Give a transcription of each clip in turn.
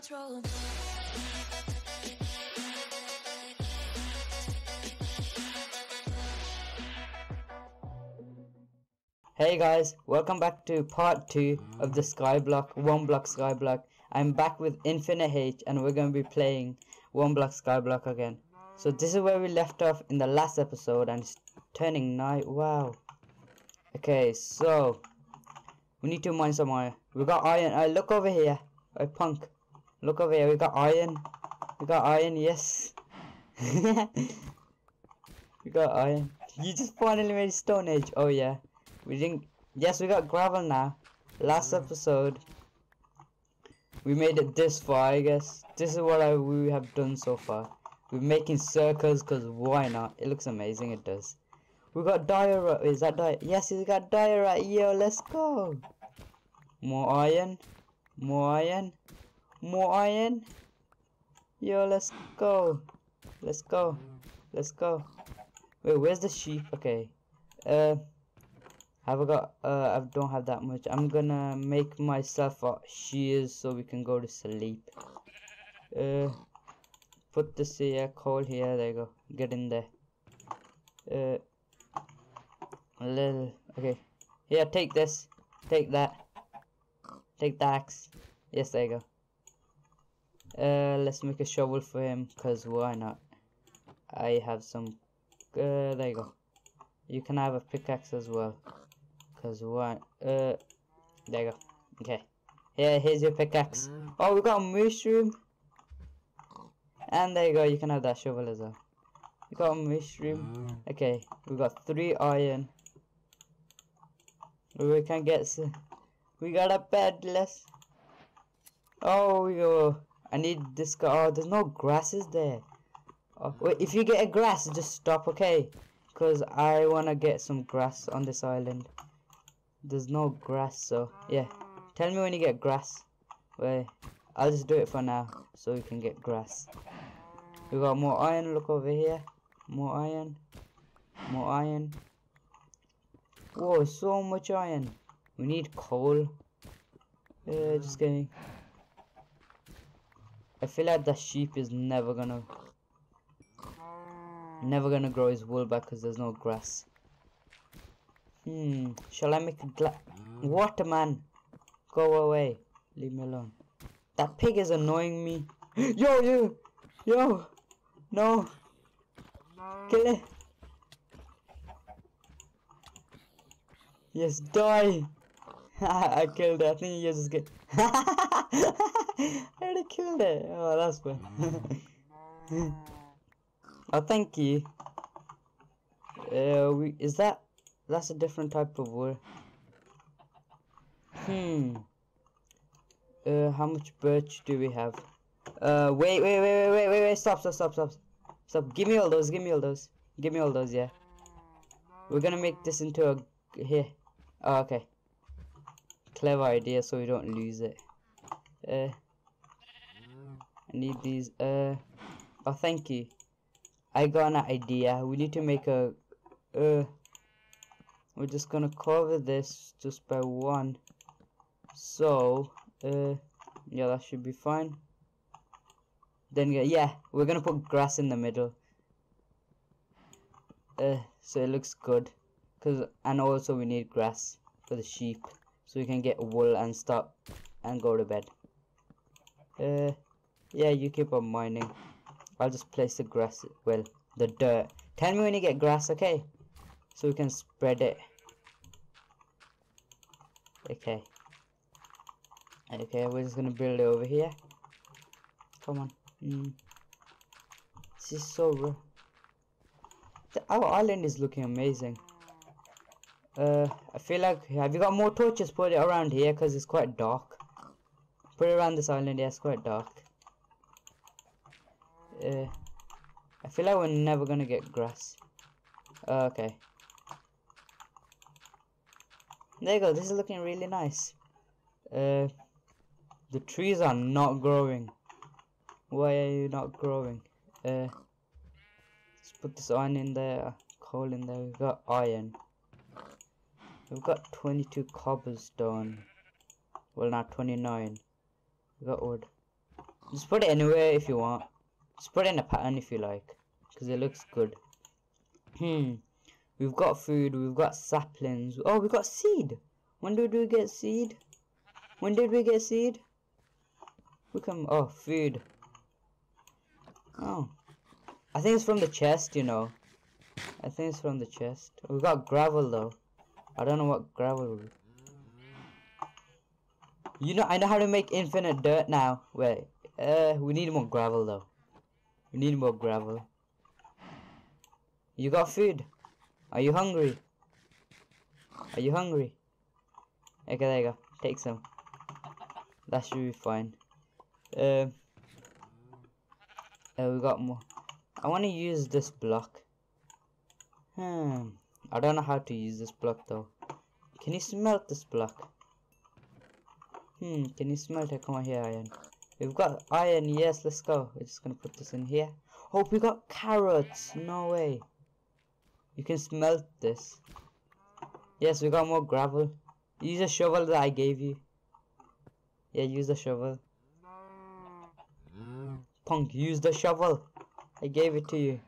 control. Hey guys, welcome back to part 2 of the Skyblock, 1 block Skyblock. I'm back with Infinite H and we're going to be playing 1 block Skyblock again. So this is where we left off in the last episode and it's turning night. Wow. Okay, so we need to mine some iron. We got iron. Look over here. Punk. Look over here. We got iron. We got iron, yes. We got iron. You just finally made Stone Age. Oh yeah. We didn't. Yes, we got gravel now. Last episode, we made it this far. I guess this is what we have done so far. We're making circles because why not? It looks amazing. It does. We got diorite. Is that diorite? Yes, we got diorite. Yo, let's go. More iron. More iron. More iron. Yo, let's go. Let's go. Let's go. Wait, where's the sheep? Okay. I don't have that much. I'm gonna make myself a shears so we can go to sleep. Put this here, coal here, there you go. Get in there. Okay. Here, take this. Take that. Take the axe. Yes, there you go. Let's make a shovel for him, cause why not? I have some, there you go. You can have a pickaxe as well. Cause what? There you go. Okay. Here's your pickaxe. Oh, we got a mushroom. And there you go. You can have that shovel as well. We got a mushroom. Okay. We got 3 iron. We can get some. We got a bed. Let's. Oh, we go. I need this guy. Oh, there's no grasses there. Oh, wait. If you get a grass, just stop. Okay. Cause I wanna get some grass on this island. There's no grass, so yeah. Tell me when you get grass. Wait, I'll just do it for now so we can get grass. We got more iron. Look over here. More iron. More iron. Whoa, so much iron. We need coal. Just kidding. I feel like the sheep is never gonna grow his wool back because there's no grass. Shall I make a what, man? Go away. Leave me alone. That pig is annoying me. Yo! No! Kill it! Yes, die! I killed it. I think you just get. I already killed it. Oh, that's fun. Oh, thank you. That's a different type of wood. How much birch do we have? Wait, stop. Give me all those, yeah. We're gonna make this into a, here. Oh, okay. Clever idea so we don't lose it. I need these, oh, thank you. I got an idea. We need to make a, we're just gonna cover this just by 1. So, yeah, that should be fine. Then, yeah, we're gonna put grass in the middle. So it looks good. And also we need grass for the sheep. So we can get wool and stop and go to bed. Yeah, you keep on mining. I'll just place the grass, well, the dirt. Tell me when you get grass, okay? So we can spread it. Okay, we're just gonna build it over here. Come on. This is so rough. Our island is looking amazing. I feel like, have you got more torches? Put it around here because it's quite dark. Put it around this island. Yeah, it's quite dark. I feel like we're never gonna get grass. Okay. There you go. This is looking really nice. The trees are not growing. Why are you not growing? Let's put this iron in there. Coal in there. We've got iron. We've got 22 cobblestone. Well, not 29. We got wood. Just put it anywhere if you want. Just put it in a pattern if you like, because it looks good. We've got food, we've got saplings. Oh, we got seed. When did we get seed? When did we get seed? We can, oh, food. Oh, I think it's from the chest, you know. I think it's from the chest. We got gravel though. I don't know what gravel is. You know, I know how to make infinite dirt now. Wait, we need more gravel though. We need more gravel. You got food? Are you hungry? Are you hungry? Okay, there you go. Take some. That should be fine. We got more. I want to use this block. I don't know how to use this block though. Can you smelt this block? Can you smelt it? Come on here, iron. We've got iron. Yes, let's go. We're just gonna put this in here. Oh, we got carrots. No way. You can smelt this. Yes, we got more gravel. Use a shovel that I gave you. Yeah, use the shovel. Punk, use the shovel. I gave it to you.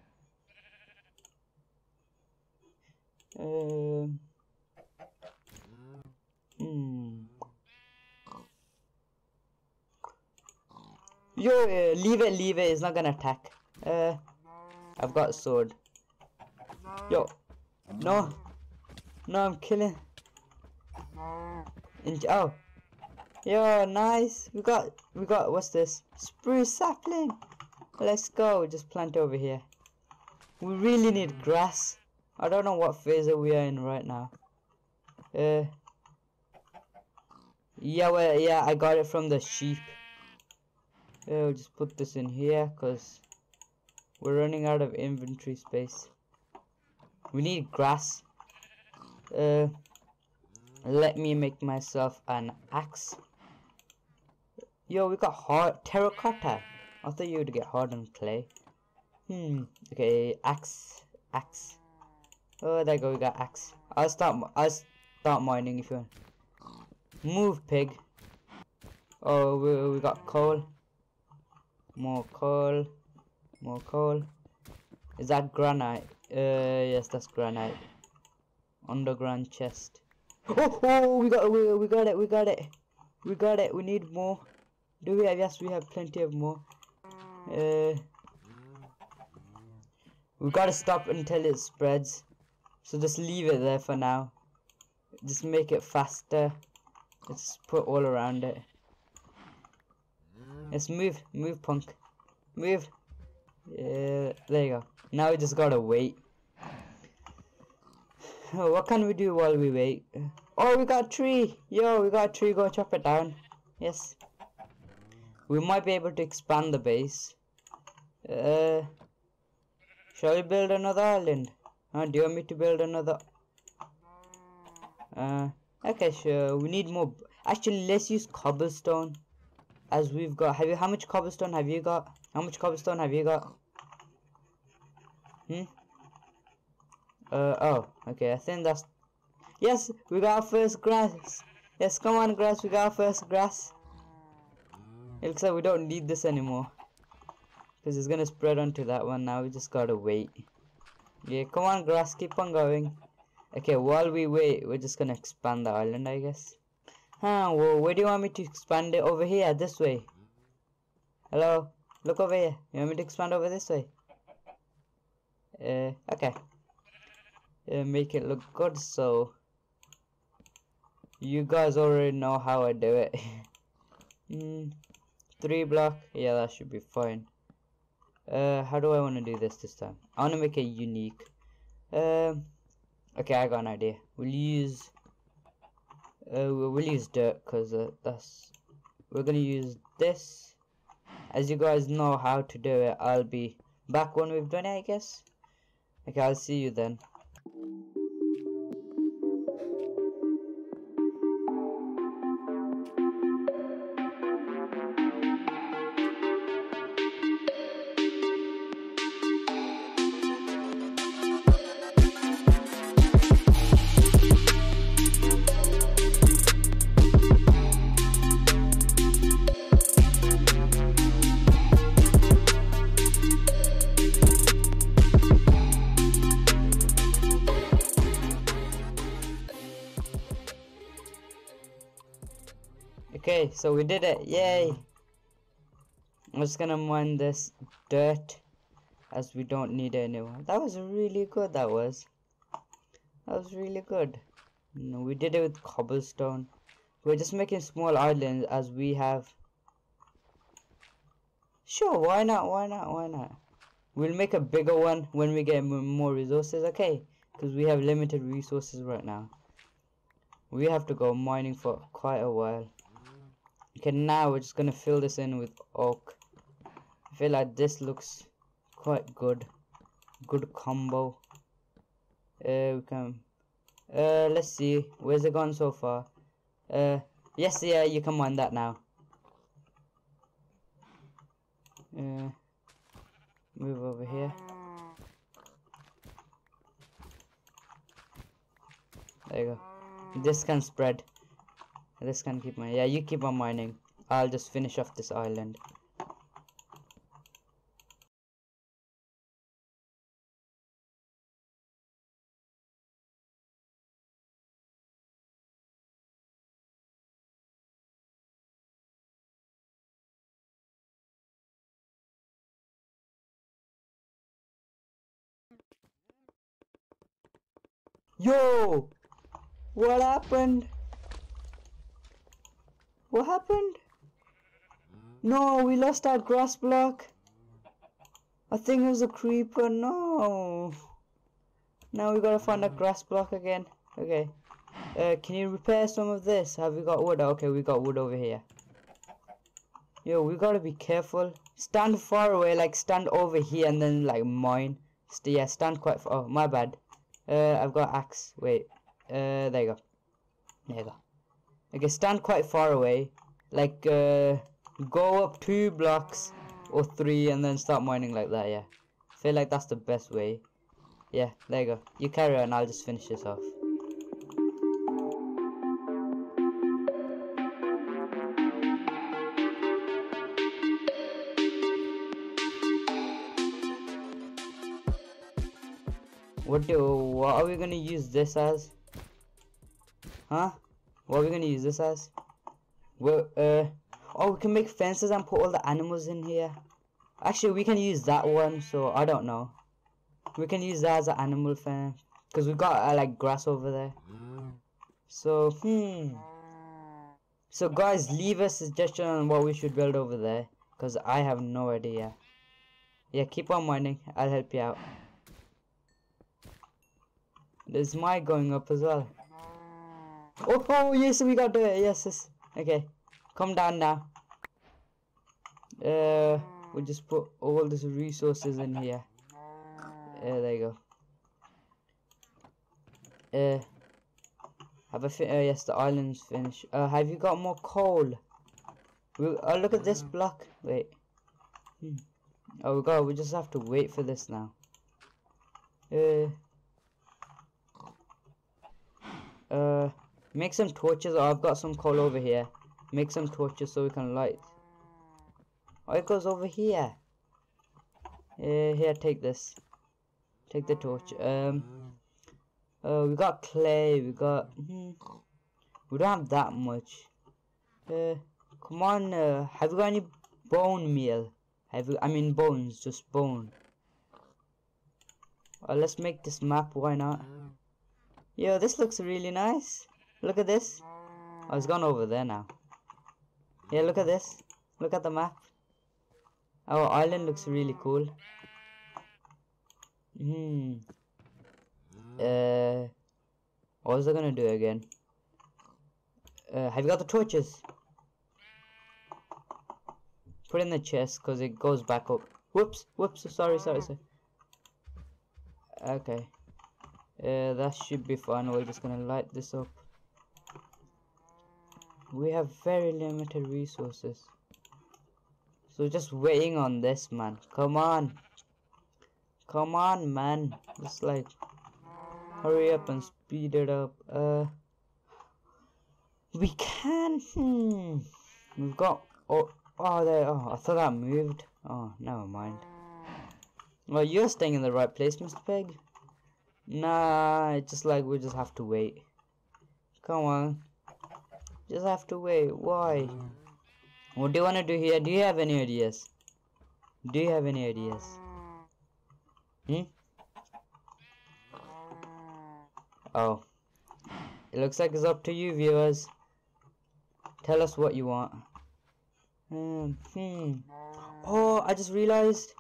Yo, leave it. It's not gonna attack. I've got a sword. Yo, no, I'm killing. Oh, yo, nice. We got. What's this? Spruce sapling. Let's go. Just plant over here. We really need grass. I don't know what phase we are in right now. Yeah, well, yeah, I got it from the sheep. We'll just put this in here because we're running out of inventory space. We need grass. Let me make myself an axe. Yo, we got hard terracotta. I thought you would get hardened clay. Okay, axe. Oh, there you go. We got axe. I'll start mining if you want. Move, pig. Oh, we got coal. More coal. Is that granite? Yes, that's granite. Underground chest. Oh, we got it. We need more. Do we have? Yes, we have plenty of more. We gotta stop until it spreads. So just leave it there for now. Just make it faster. Let's put all around it. Let's move, punk. Move. There you go. Now we just gotta wait. What can we do while we wait? Oh, we got a tree. Yo, we got a tree. Go chop it down. Yes. We might be able to expand the base. Shall we build another island? Do you want me to build another? Okay, sure. We need more. Actually, let's use cobblestone. As we've got. How much cobblestone have you got? Oh, okay. I think that's. Yes, we got our first grass. Yes, come on, grass. We got our first grass. It looks like we don't need this anymore. Because it's gonna spread onto that one now. We just gotta wait. Yeah, come on, grass. Keep on going. Okay, while we wait, we're just gonna expand the island, I guess. Well, where do you want me to expand it? Over here, this way. Hello? Look over here. You want me to expand over this way? Okay. Make it look good, so you guys already know how I do it. 3 block. Yeah, that should be fine. How do I want to do this time? I want to make it unique. Okay, I got an idea. We'll use dirt because we're gonna use this. As you guys know how to do it, I'll be back when we've done it, I guess. Okay, I'll see you then. Okay, so we did it. Yay! I'm just gonna mine this dirt as we don't need it anymore. That was really good. That was really good. No, we did it with cobblestone. We're just making small islands as we have. Sure, why not? Why not? Why not? We'll make a bigger one when we get more resources. Okay, because we have limited resources right now. We have to go mining for quite a while. Okay, now we're just gonna fill this in with oak. I feel like this looks quite good. Good combo. We can. Let's see. Where's it gone so far? Yes, yeah, you can mine that now. Move over here. There you go. This can spread. This can keep mining. Yeah, you keep on mining. I'll just finish off this island. Yo! What happened? What happened? No, we lost our grass block. I think it was a creeper. No. Now we gotta find a grass block again. Okay. Can you repair some of this? Have we got wood? Okay, we got wood over here. Yo, we gotta be careful. Stand far away, like stand over here and then like mine. Yeah, stand quite far. Oh, my bad. I've got axe. Wait. There you go. There you go. Okay, stand quite far away. Like, go up 2 blocks or 3 and then start mining like that, yeah. I feel like that's the best way. Yeah, there you go. You carry on, I'll just finish this off. What are we gonna use this as? Huh? What are we gonna use this as? Well, oh, we can make fences and put all the animals in here. Actually, we can use that one, so I don't know. We can use that as an animal fence. Because we got, like, grass over there. So, So, guys, leave a suggestion on what we should build over there. Because I have no idea. Yeah, keep on mining. I'll help you out. There's my going up as well. Oh, yes, we got it. Yes. Okay. Come down now. We'll just put all these resources in here. There you go. Yes, the island's finished. Have you got more coal? Look at this block. Wait. Oh, we just have to wait for this now. Make some torches. Oh, I've got some coal over here. Make some torches so we can light. Oh, it goes over here. Here, take this. Take the torch. We got clay. We got. We don't have that much. Come on. Have you got any bone meal? I mean bones, just bone. Let's make this map. Why not? Yo, this looks really nice. Look at this. Oh, it's gone over there now. Yeah, look at this. Look at the map. Our island looks really cool. What was I gonna do again? Have you got the torches? Put in the chest because it goes back up. Whoops. Sorry. Okay. That should be fine. We're just gonna light this up. We have very limited resources. So just waiting on this, man. Come on. Come on, man. Just like hurry up and speed it up. We can. We've got. There. Oh, I thought that moved. Oh, never mind. Well, you're staying in the right place, Mr. Pig. Nah, it's just like we just have to wait. Come on. Just have to wait. Why? What do you want to do here? Do you have any ideas? Do you have any ideas? Oh. It looks like it's up to you, viewers. Tell us what you want. Oh, I just realized.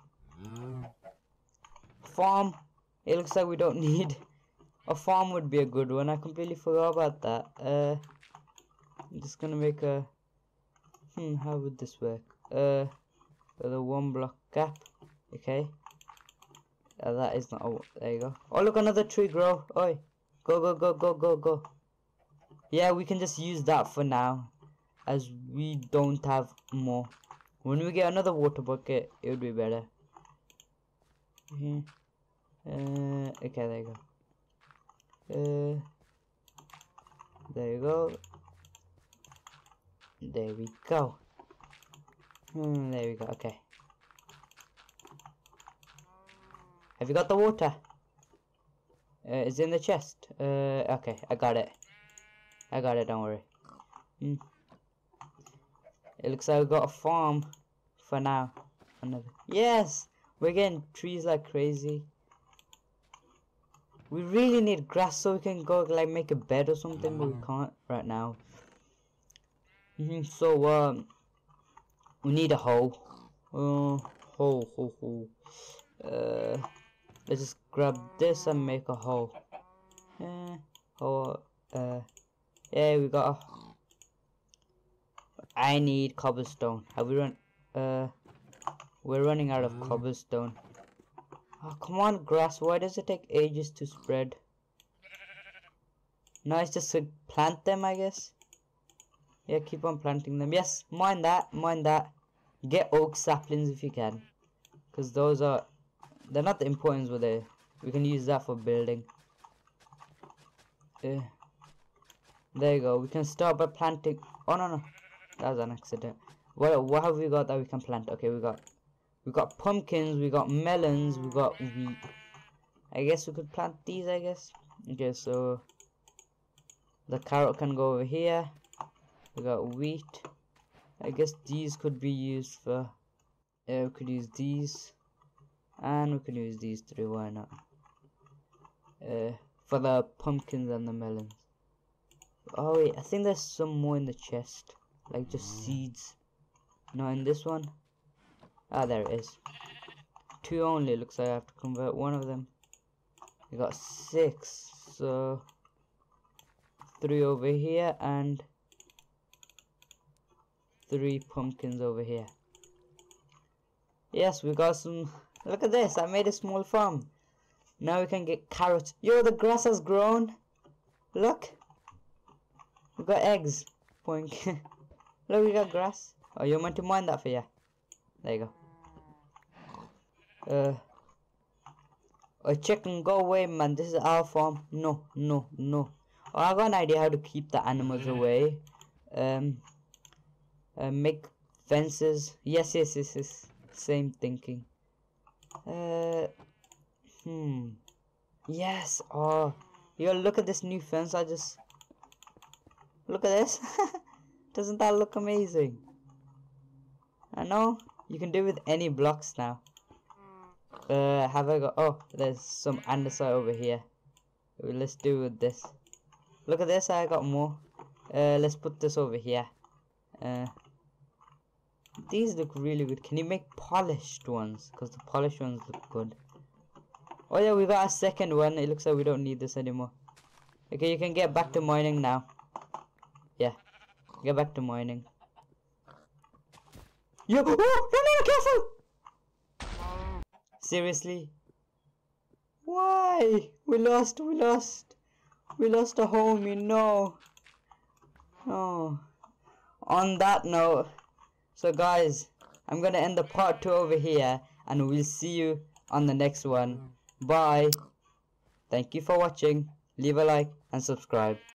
Farm. It looks like we don't need. A farm would be a good one. I completely forgot about that. I'm just gonna make a. How would this work? The 1 block gap. Okay. That is not. Oh, there you go. Oh, look, another tree grow. Oi. Go, go, go, go, go, go. Yeah, we can just use that for now, as we don't have more. When we get another water bucket, it would be better. Okay, there you go. There you go. There we go. There we go. Okay. Have you got the water? It's in the chest. Okay, I got it. I got it, don't worry. It looks like we got a farm for now. Yes! We're getting trees like crazy. We really need grass so we can go like make a bed or something, but we can't right now. So we need a hoe. Hoe. Let's just grab this and make a hole. Yeah, we got a... I need cobblestone. Have we run? We're running out of cobblestone. Oh, come on, grass. Why does it take ages to spread? No, it's just to plant them, I guess. Yeah, keep on planting them. Yes, mind that. Get oak saplings if you can. Because those are... They're not the important ones, but we can use that for building. There you go. We can start by planting. Oh no, that was an accident. What have we got that we can plant? Okay, we got pumpkins, we got melons, we got wheat. I guess we could plant these. I guess. Okay, so the carrot can go over here. We got wheat. I guess these could be used for. We could use these, and we could use these 3. Why not? For the pumpkins and the melons. Oh wait, I think there's some more in the chest, like just seeds. Not in this one. Ah, there it is. 2 only. Looks like I have to convert one of them. We got 6, so 3 over here and 3 pumpkins over here. Yes, we got some. Look at this. I made a small farm. Now we can get carrots. Yo, the grass has grown. Look. We got eggs. Poink. Look, we got grass. Oh, you meant to mine that for you? There you go. A chicken, go away, man. This is our farm. No. Oh, I got an idea how to keep the animals away. Make fences. Yes. Same thinking. Yes. Oh, yo, look at this new fence. Look at this. Doesn't that look amazing? I know. You can do it with any blocks now. Have I got... Oh, there's some andesite over here. Let's do with this. Look at this. I got more. Let's put this over here. These look really good. Can you make polished ones? Because the polished ones look good. Oh yeah, we got a second one. It looks like we don't need this anymore. Okay, you can get back to mining now. Yeah, get back to mining. Yo! Oh, no, careful! Seriously? Why? We lost a homie, no. Oh. On that note, so guys, I'm gonna end the part 2 over here, and we'll see you on the next one. Bye. Thank you for watching. Leave a like and subscribe.